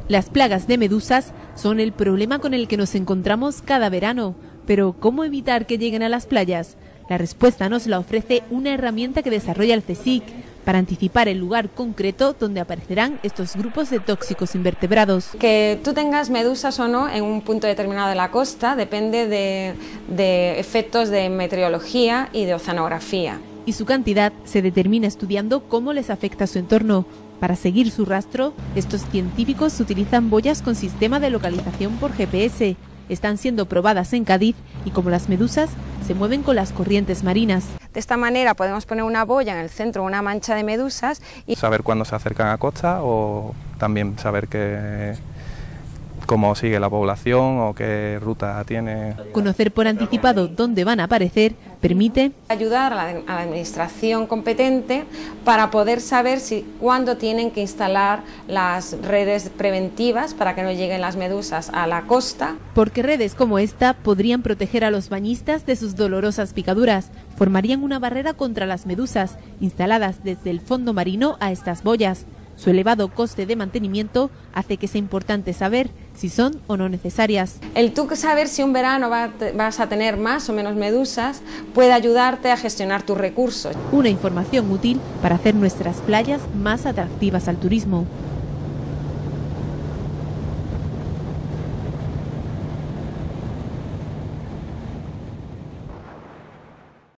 Las plagas de medusas son el problema con el que nos encontramos cada verano. Pero ¿cómo evitar que lleguen a las playas? La respuesta nos la ofrece una herramienta que desarrolla el CSIC para anticipar el lugar concreto donde aparecerán estos grupos de tóxicos invertebrados. Que tú tengas medusas o no en un punto determinado de la costa depende de efectos de meteorología y de oceanografía. Y su cantidad se determina estudiando cómo les afecta su entorno. Para seguir su rastro, estos científicos utilizan boyas con sistema de localización por GPS. Están siendo probadas en Cádiz y, como las medusas, se mueven con las corrientes marinas. De esta manera podemos poner una boya en el centro, una mancha de medusas y saber cuándo se acercan a costa, o también saber cómo sigue la población o qué ruta tiene. Conocer por anticipado dónde van a aparecer permite ayudar a la administración competente para poder saber cuándo tienen que instalar las redes preventivas para que no lleguen las medusas a la costa. Porque redes como esta podrían proteger a los bañistas de sus dolorosas picaduras. Formarían una barrera contra las medusas, instaladas desde el fondo marino a estas boyas. Su elevado coste de mantenimiento hace que sea importante saber si son o no necesarias. El tú saber si un verano vas a tener más o menos medusas puede ayudarte a gestionar tus recursos. Una información útil para hacer nuestras playas más atractivas al turismo.